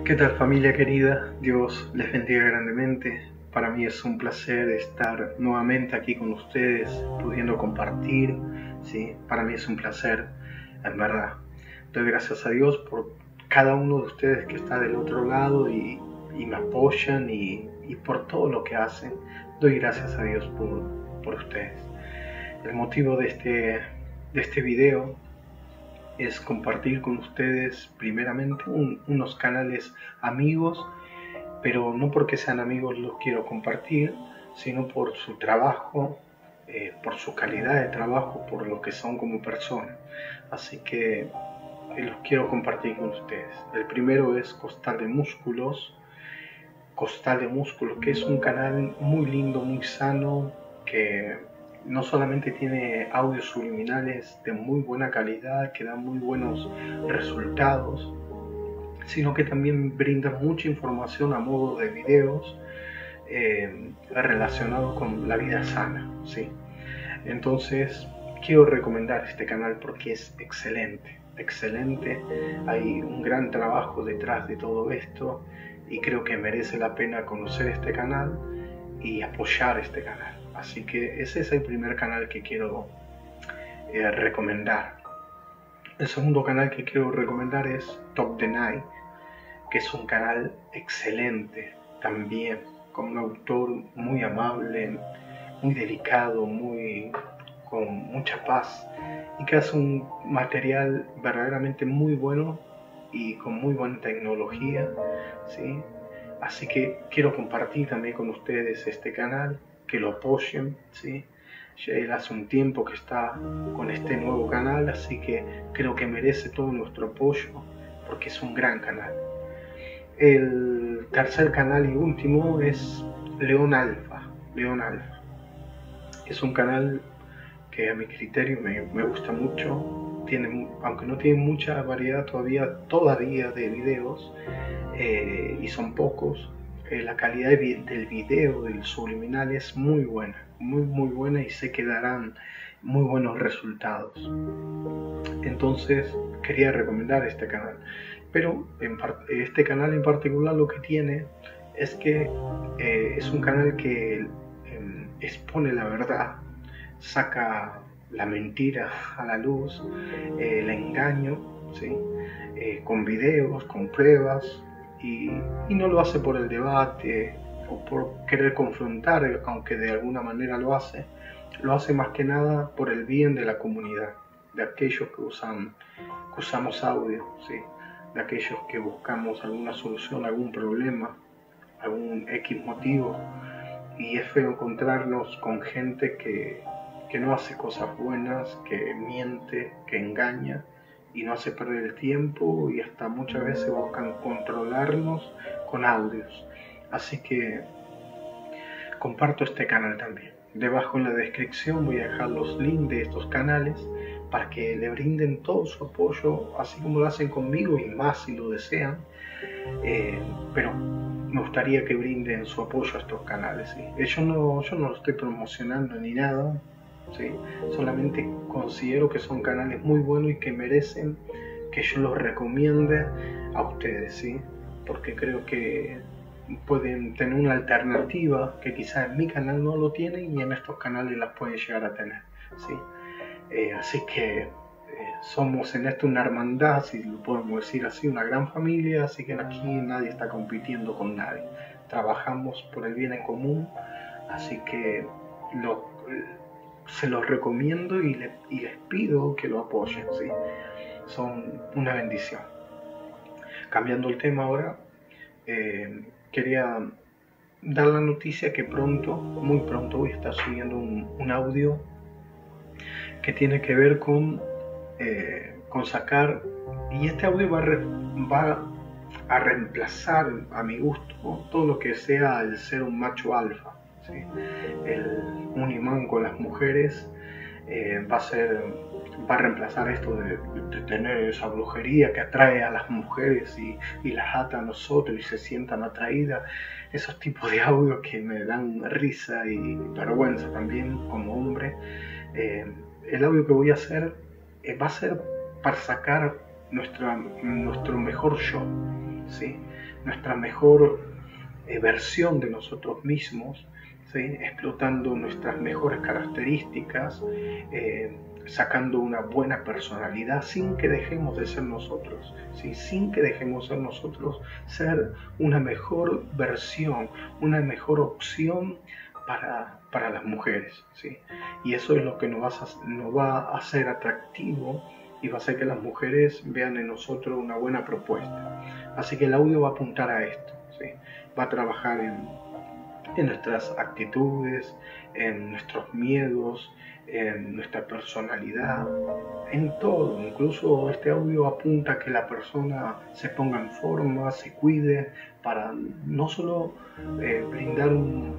¿Qué tal, familia querida? Dios les bendiga grandemente. Para mí es un placer estar nuevamente aquí con ustedes, pudiendo compartir, ¿sí? Para mí es un placer, en verdad. Doy gracias a Dios por cada uno de ustedes que está del otro lado y me apoyan y por todo lo que hacen. Doy gracias a Dios por ustedes. El motivo de este video es compartir con ustedes primeramente unos canales amigos, pero no porque sean amigos los quiero compartir, sino por su trabajo, por su calidad de trabajo, por lo que son como personas. Así que los quiero compartir con ustedes. El primero es Costal de Músculos, que es un canal muy lindo, muy sano, que no solamente tiene audios subliminales de muy buena calidad, que dan muy buenos resultados, sino que también brinda mucha información a modo de videos relacionados con la vida sana, ¿sí? Entonces, quiero recomendar este canal porque es excelente, excelente. Hay un gran trabajo detrás de todo esto y creo que merece la pena conocer este canal y apoyar este canal. Así que ese es el primer canal que quiero recomendar. El segundo canal que quiero recomendar es Top the Night, que es un canal excelente también, con un autor muy amable, muy delicado, con mucha paz, y que hace un material verdaderamente muy bueno y con muy buena tecnología, ¿sí? Así que quiero compartir también con ustedes este canal, que lo apoyen, ¿sí? Ya él hace un tiempo que está con este nuevo canal, así que creo que merece todo nuestro apoyo porque es un gran canal. El tercer canal y último es León Alfa. Es un canal que a mi criterio me gusta mucho. Aunque no tiene mucha variedad todavía de videos, y son pocos, la calidad del video, del subliminal, es muy buena, muy buena, y sé que darán muy buenos resultados. Entonces quería recomendar este canal, pero este canal en particular lo que tiene es que es un canal que expone la verdad, saca la mentira a la luz, el engaño, ¿sí? Con videos, con pruebas, y no lo hace por el debate o por querer confrontar, aunque de alguna manera lo hace más que nada por el bien de la comunidad, de aquellos que usamos audio, ¿sí? De aquellos que buscamos alguna solución a algún problema, algún X motivo, y es feo encontrarnos con gente que no hace cosas buenas, que miente, que engaña y no hace perder el tiempo, y hasta muchas veces buscan controlarnos con audios. Así que comparto este canal también. Debajo en la descripción voy a dejar los links de estos canales para que le brinden todo su apoyo, así como lo hacen conmigo, y más si lo desean. Pero me gustaría que brinden su apoyo a estos canales, ¿sí? Yo no lo estoy promocionando ni nada, ¿sí? Solamente considero que son canales muy buenos y que merecen que yo los recomiende a ustedes, ¿sí? Porque creo que pueden tener una alternativa que quizás en mi canal no lo tienen y en estos canales las pueden llegar a tener, ¿sí? Así que somos en esto una hermandad, si lo podemos decir así, una gran familia, así que aquí nadie está compitiendo con nadie. Trabajamos por el bien en común, así que se los recomiendo y les pido que lo apoyen, ¿sí? Son una bendición. Cambiando el tema ahora, quería dar la noticia que muy pronto voy a estar subiendo un audio que tiene que ver con sacar, y este audio va a reemplazar a mi gusto todo lo que sea el ser un macho alfa, ¿sí? Un imán con las mujeres, va a reemplazar esto de tener esa brujería que atrae a las mujeres y las ata a nosotros y se sientan atraídas. Esos tipos de audios que me dan risa y vergüenza también como hombre. El audio que voy a hacer va a ser para sacar nuestro mejor yo, ¿sí? Nuestra mejor versión de nosotros mismos, ¿sí? Explotando nuestras mejores características, sacando una buena personalidad sin que dejemos de ser nosotros, ¿sí? Sin que dejemos de ser nosotros, ser una mejor versión, una mejor opción para las mujeres, ¿sí? Y eso es lo que nos va a hacer atractivo y va a hacer que las mujeres vean en nosotros una buena propuesta. Así que el audio va a apuntar a esto, ¿sí? Va a trabajar en nuestras actitudes, en nuestros miedos, en nuestra personalidad, en todo. Incluso este audio apunta a que la persona se ponga en forma, se cuide, para no solo brindar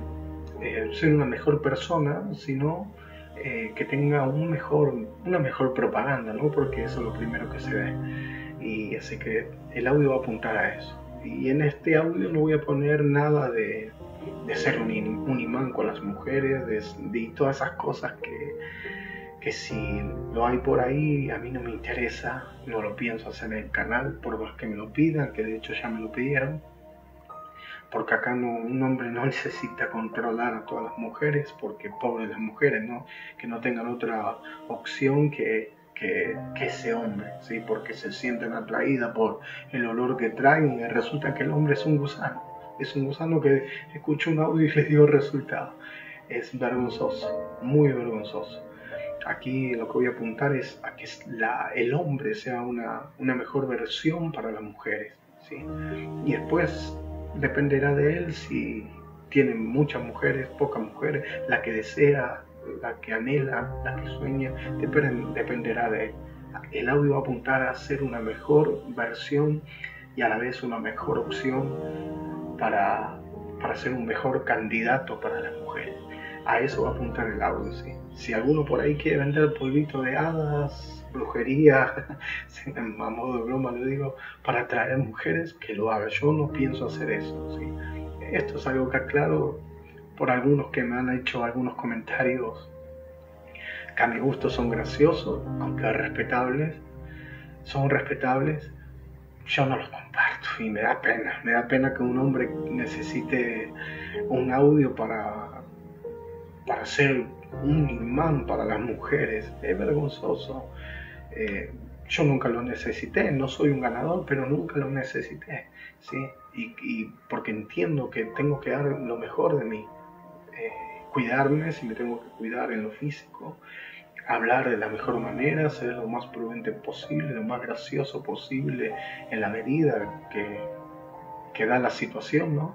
ser una mejor persona, sino que tenga una mejor propaganda, ¿no? Porque eso es lo primero que se ve. Y así que el audio va a apuntar a eso. Y en este audio no voy a poner nada de ser un imán con las mujeres, de todas esas cosas que si lo hay por ahí a mí no me interesa, no lo pienso hacer en el canal, por más que me lo pidan, que de hecho ya me lo pidieron, porque acá un hombre no necesita controlar a todas las mujeres, porque pobres las mujeres, ¿no? Que no tengan otra opción que ese hombre, ¿sí? Porque se sienten atraídas por el olor que traen y resulta que el hombre es un gusano. Es un gusano que escucha un audio y le dio resultado. Es vergonzoso, muy vergonzoso. Aquí lo que voy a apuntar es a que el hombre sea una mejor versión para las mujeres, ¿sí? Y después dependerá de él si tiene muchas mujeres, pocas mujeres, la que desea, la que anhela, la que sueña, dependerá de él. El audio va a apuntar a ser una mejor versión y a la vez una mejor opción para ser un mejor candidato para las mujeres. A eso va a apuntar el audio, ¿sí? Si alguno por ahí quiere vender polvito de hadas, brujería, a modo de broma lo digo, para atraer mujeres, que lo haga. Yo no pienso hacer eso, ¿sí? Esto es algo que aclaro por algunos que me han hecho algunos comentarios que a mi gusto son graciosos, aunque respetables, son respetables. Yo no los comparto y me da pena que un hombre necesite un audio para ser un imán para las mujeres. Es vergonzoso. Yo nunca lo necesité, no soy un ganador, pero nunca lo necesité, ¿sí? Y porque entiendo que tengo que dar lo mejor de mí, cuidarme si me tengo que cuidar en lo físico, hablar de la mejor manera, ser lo más prudente posible, lo más gracioso posible en la medida que da la situación, ¿no?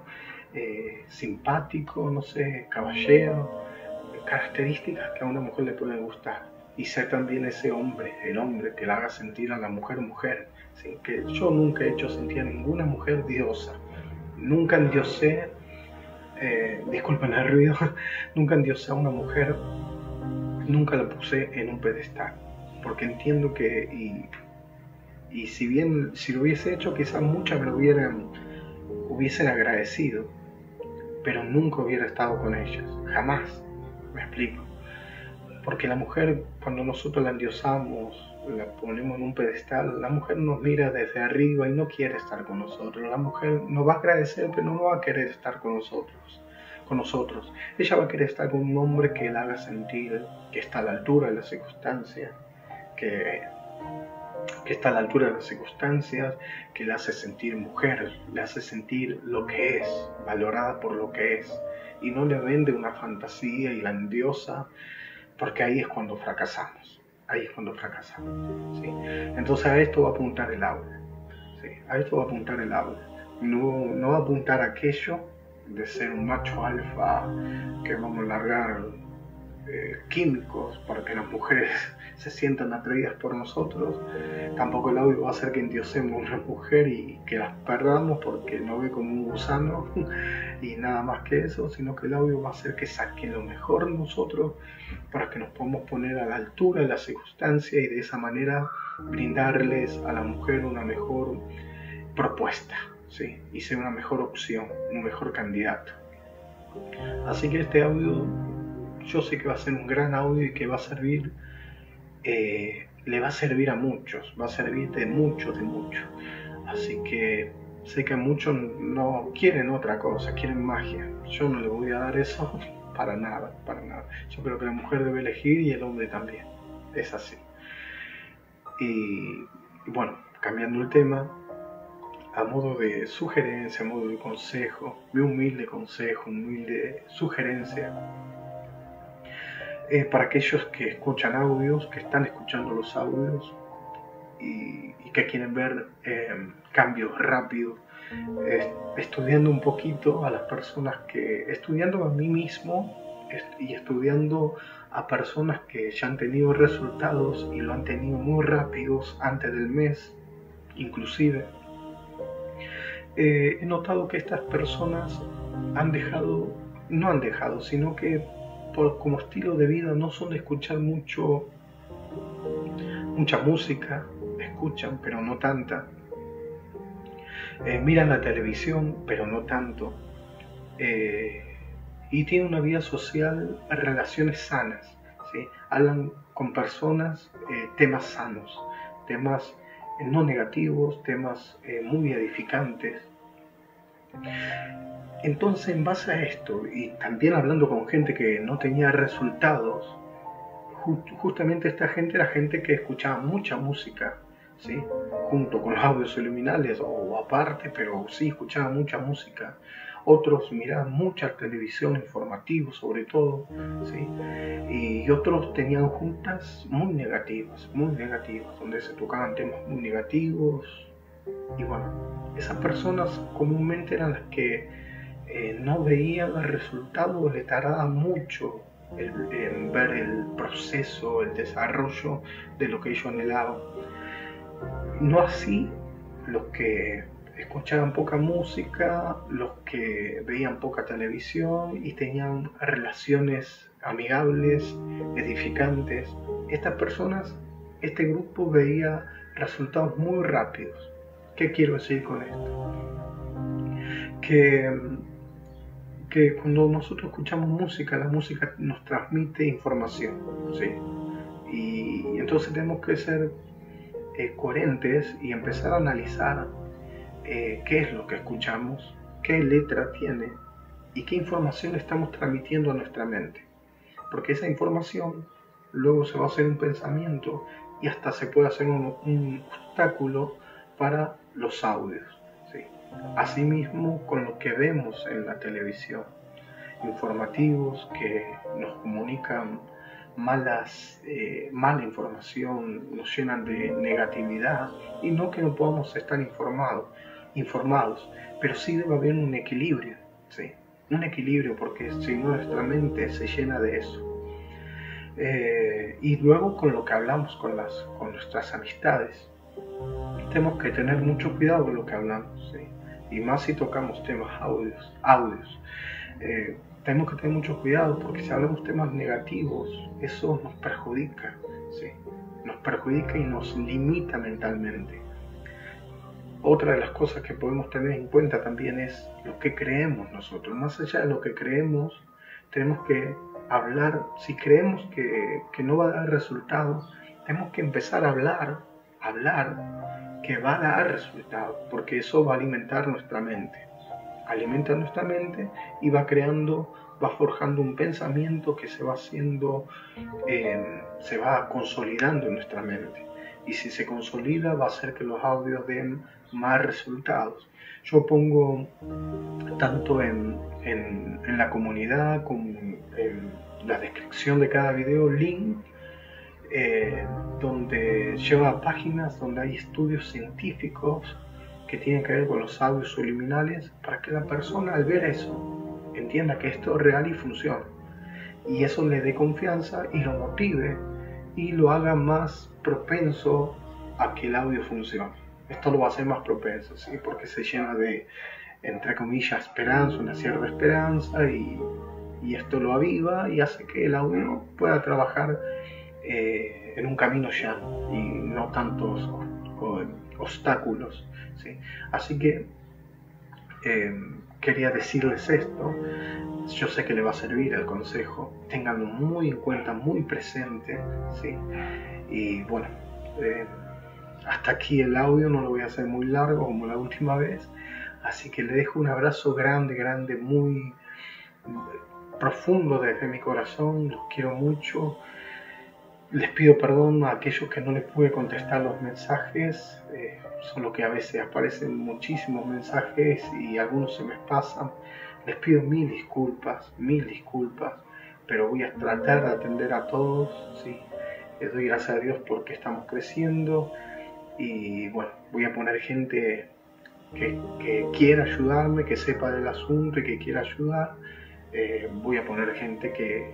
Simpático, no sé, caballero, características que a una mujer le pueden gustar, y ser también ese hombre, el hombre que la haga sentir a la mujer mujer, ¿sí? Que yo nunca he hecho sentir a ninguna mujer diosa, nunca endiosé, disculpen el ruido, nunca endiosé a una mujer, nunca la puse en un pedestal, porque entiendo que, y si bien si lo hubiese hecho, quizás muchas me lo hubiesen agradecido, pero nunca hubiera estado con ellas, jamás. Me explico. Porque la mujer, cuando nosotros la endiosamos, la ponemos en un pedestal, la mujer nos mira desde arriba y no quiere estar con nosotros. La mujer nos va a agradecer, pero no va a querer estar con nosotros. Ella va a querer estar con un hombre que la haga sentir que está a la altura de las circunstancias, que está a la altura de las circunstancias, que la hace sentir mujer, le hace sentir lo que es, valorada por lo que es, y no le vende una fantasía y la endiosa, porque ahí es cuando fracasamos, ¿sí? Entonces a esto va a apuntar el aula, ¿sí? A esto va a apuntar el aula, no va a apuntar a aquello de ser un macho alfa que vamos a largar químicos para que las mujeres se sientan atraídas por nosotros. Tampoco el audio va a hacer que endiosemos a una mujer y que las perdamos porque nos ve como un gusano y nada más que eso, sino que el audio va a hacer que saquen lo mejor de nosotros para que nos podamos poner a la altura de las circunstancias y de esa manera brindarles a la mujer una mejor propuesta, ¿sí? Y ser una mejor opción, un mejor candidato. Así que este audio yo sé que va a ser un gran audio y que va a servir, le va a servir a muchos, va a servir de mucho. Así que sé que muchos no quieren otra cosa, quieren magia. Yo no le voy a dar eso para nada, para nada. Yo creo que la mujer debe elegir y el hombre también. Es así. Y bueno, cambiando el tema, a modo de sugerencia, a modo de consejo, mi humilde consejo, humilde sugerencia, para aquellos que escuchan audios, que están escuchando los audios y que quieren ver cambios rápidos, estudiando un poquito a las personas estudiando a mí mismo y estudiando a personas que ya han tenido resultados y lo han tenido muy rápidos antes del mes, inclusive. He notado que estas personas no han dejado, sino que como estilo de vida no son de escuchar mucha música, escuchan pero no tanta, miran la televisión pero no tanto, y tienen una vida social, relaciones sanas, ¿sí? Hablan con personas, temas sanos, temas no negativos, temas muy edificantes. Entonces, en base a esto, y también hablando con gente que no tenía resultados, justamente esta gente era gente que escuchaba mucha música, ¿sí? Junto con los audios subliminales o aparte, pero sí escuchaba mucha música. Otros miraban mucha televisión, informativos sobre todo, ¿sí? Y otros tenían juntas muy negativas, donde se tocaban temas muy negativos. Y bueno, esas personas comúnmente eran las que no veían el resultado, le tardaba mucho en ver el proceso, el desarrollo de lo que ellos anhelaban. No así los que escuchaban poca música, los que veían poca televisión y tenían relaciones amigables, edificantes. Estas personas, este grupo veía resultados muy rápidos. ¿Qué quiero decir con esto? Que cuando nosotros escuchamos música, la música nos transmite información, ¿sí? Y entonces tenemos que ser coherentes y empezar a analizar qué es lo que escuchamos, qué letra tiene y qué información estamos transmitiendo a nuestra mente. Porque esa información luego se va a hacer un pensamiento y hasta se puede hacer un obstáculo para los audios, ¿sí? Asimismo, con lo que vemos en la televisión, informativos que nos comunican mala información, nos llenan de negatividad, y no que no podamos estar informados, pero sí debe haber un equilibrio, ¿sí? Un equilibrio, porque si no nuestra mente se llena de eso. Y luego con lo que hablamos con nuestras amistades, tenemos que tener mucho cuidado con lo que hablamos, ¿sí? Y más si tocamos temas audios. Tenemos que tener mucho cuidado, porque si hablamos temas negativos, eso nos perjudica, ¿sí? Nos perjudica y nos limita mentalmente. Otra de las cosas que podemos tener en cuenta también es lo que creemos nosotros. Más allá de lo que creemos, tenemos que hablar. Si creemos que no va a dar resultados, tenemos que empezar a hablar que va a dar resultados, porque eso va a alimentar nuestra mente. Alimenta nuestra mente y va forjando un pensamiento que se va consolidando en nuestra mente. Y si se consolida, va a hacer que los audios den más resultados. Yo pongo tanto en la comunidad como en la descripción de cada video link donde lleva páginas donde hay estudios científicos que tienen que ver con los audios subliminales, para que la persona al ver eso entienda que esto es real y funciona, y eso le dé confianza y lo motive y lo haga más propenso a que el audio funcione. Esto lo va a hacer más propenso, ¿sí? Porque se llena de, entre comillas, esperanza, una cierta esperanza, y esto lo aviva y hace que el audio pueda trabajar en un camino llano y no tantos obstáculos, ¿sí? Así que quería decirles esto. Yo sé que le va a servir el consejo, ténganlo muy en cuenta, muy presente, ¿sí? Y bueno, hasta aquí el audio, no lo voy a hacer muy largo como la última vez. Así que le dejo un abrazo grande, grande, muy profundo desde mi corazón. Los quiero mucho. Les pido perdón a aquellos que no les pude contestar los mensajes, solo que a veces aparecen muchísimos mensajes y algunos se me pasan. Les pido mil disculpas, pero voy a tratar de atender a todos, ¿sí? Les doy gracias a Dios porque estamos creciendo y bueno, voy a poner gente que quiera ayudarme, que sepa del asunto y que quiera ayudar. Voy a poner gente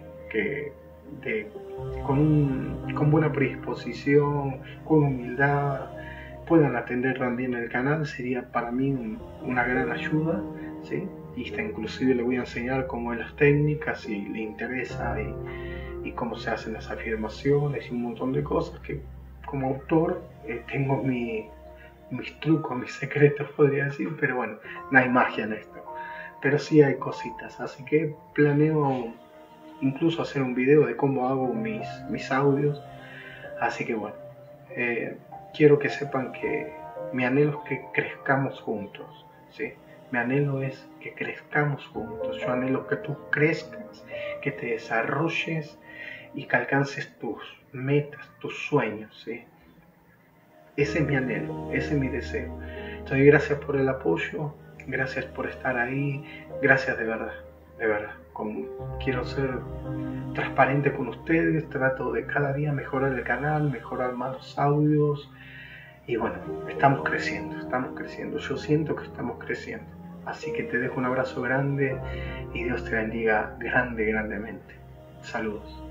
con buena predisposición, con humildad, puedan atender también el canal. Sería para mí una gran ayuda, ¿sí? Y inclusive le voy a enseñar cómo es las técnicas si le interesa y cómo se hacen las afirmaciones y un montón de cosas que como autor tengo mis trucos, mis secretos, podría decir, pero bueno, no hay magia en esto, pero sí hay cositas, así que planeo incluso hacer un video de cómo hago mis audios. Así que bueno, quiero que sepan que mi anhelo es que crezcamos juntos, ¿sí? Mi anhelo es que crezcamos juntos. Yo anhelo que tú crezcas, que te desarrolles y que alcances tus metas, tus sueños, ¿sí? Ese es mi anhelo, ese es mi deseo. Entonces, gracias por el apoyo, gracias por estar ahí, gracias de verdad, de verdad. Quiero ser transparente con ustedes, trato de cada día mejorar el canal, mejorar más los audios y bueno, estamos creciendo, yo siento que estamos creciendo. Así que te dejo un abrazo grande y Dios te bendiga grandemente. Saludos.